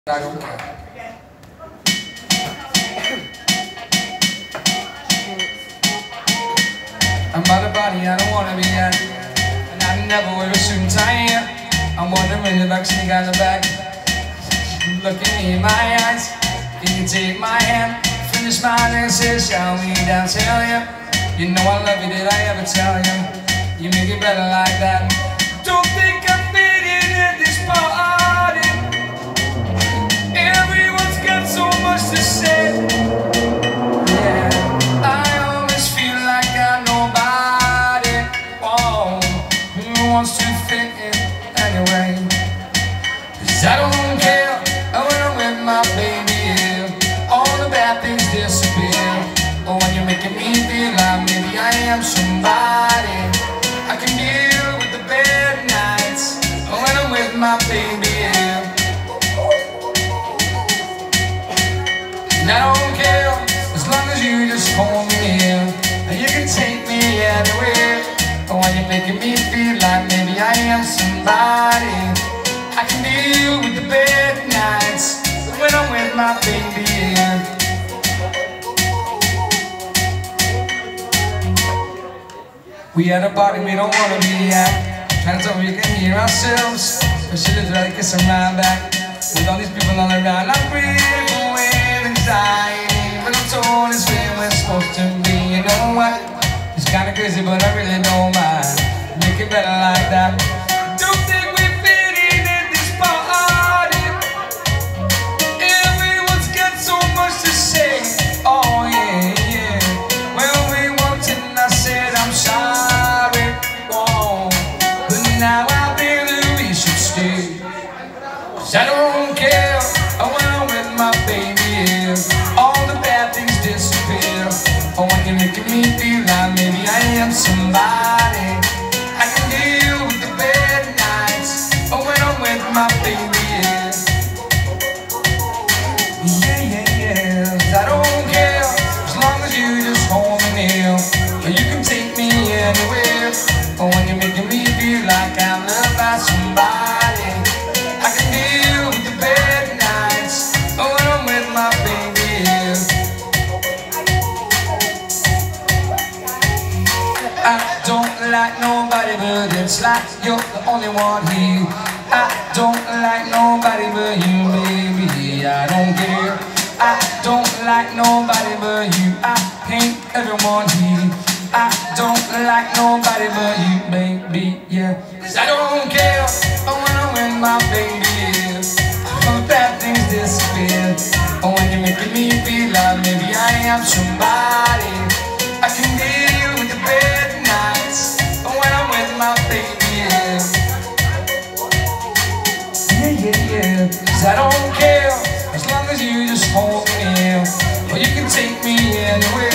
I don't care. I'm by the body I don't wanna be at, and I never wear a suit and tie. I'm wondering if I sneak out the back. Look at me in my eyes. Can you take my hand? Finish smiling and say, shall we dance? Hell yeah. You know I love you, did I ever tell you? You make it better like that. Don't think I'm fitting in this party. Everyone's got so much to say. Yeah, I always feel like I'm nobody. Oh, who wants to fit in anyway? 'Cause I don't care when I'm with my baby. All the bad things disappear. Oh, when you're making me feel like maybe I am somebody. I can deal with the bad nights when I'm with my baby. And I don't care as long as you just hold me near. And you can take me anywhere. Oh, when you're making me feel like maybe I am somebody. I can deal with the bad nights when I'm with my baby. We at a party we don't wanna be at. Trying to tell me we can hear ourselves. We should have tried to kiss them right back. With all these people all around, I'm breathing with anxiety. But I'm told it's where we're supposed to be. You know what? It's kinda crazy, but I really don't mind. Make it better like that. Don't think we're fitting in this party. Everyone's got so much to say. Oh yeah, yeah. When we walked in, I said I'm sorry. Whoa. But now I feel that we should stay. 'Cause I don't care when I'm with my baby. All the bad things disappear. Oh, when you're making me feel like maybe I am somebody. I can deal with the bad nights when I'm with my baby. Yeah, yeah, yeah. 'Cause I don't care as long as you just hold me near. You can take me anywhere. Oh, when you're making me feel like I'm loved by somebody. I can deal with the bad nights when I'm with my baby. I don't like nobody, but it's like you're the only one here. I don't like nobody but you, baby. I don't care. I don't like nobody but you. I hate everyone here. I don't like nobody but you, baby, yeah. 'Cause I don't care when I'm with my baby. All the bad things disappear. Oh, when you're making me feel like maybe I am somebody. I can deal with the bad nights when I'm with my baby. Yeah, yeah, yeah. 'Cause I don't care as long as you just hold me near. Or you can take me anywhere.